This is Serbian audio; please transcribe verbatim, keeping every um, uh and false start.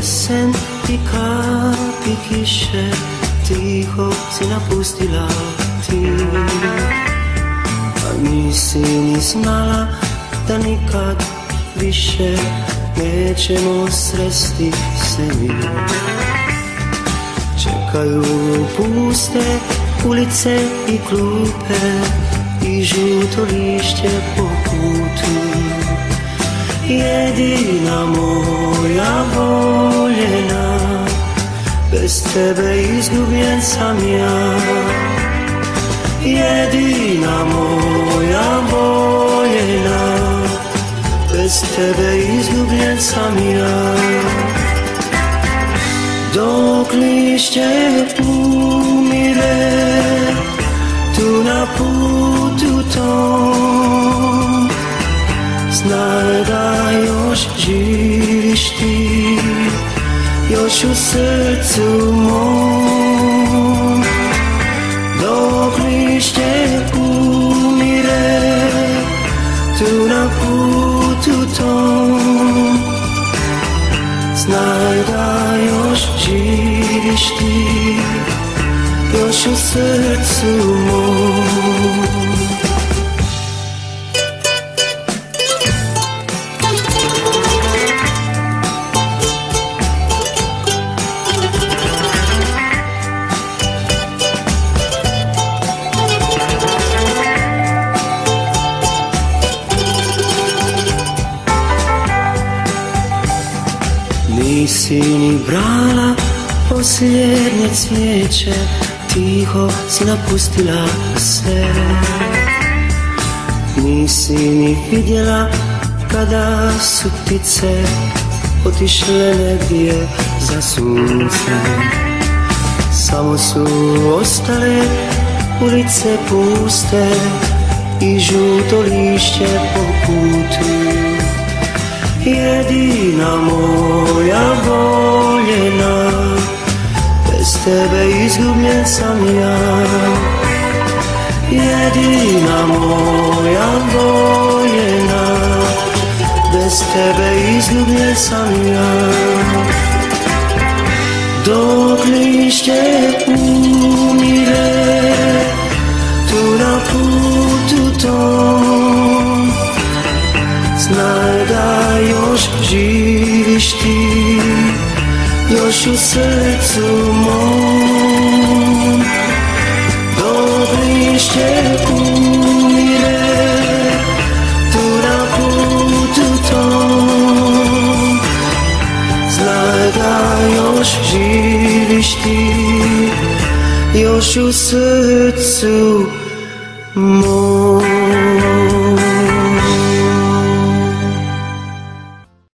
jesen i kapi kiše, tiho si napustila ti. A nisi ni znala da nikad više nećemo sresti se mi. Čekaju puste ulice i klupe i žuto lišće po putu. Jedina moja voljena, bez tebe izgubljen sam ja. Jedina moja voljena, bez tebe izgubljen sam ja. Dok lišće umire, tu na putu tom, znaj da još živiš ti, još u srcu mom. Dok lišće umire, tu na putu tom, znaj da još živiš ti, još u srcu mom. Nisi ni brala posljednje cvijeće, tiho si napustila sve. Nisi ni vidjela kada su ptice otišle negdje za sunce. Samo su ostale ulice puste i žuto lišće po putu. Jedina moja voljena, bez tebe izgubljen sam ja. Jedina moja voljena, bez tebe izgubljen sam ja. Dok lišće umire, tu na putu tom, znaj da još živiš ti, još u srcu mom. Dok lišće umire, tu na putu tom, znaj da još živiš ti, još u srcu mom.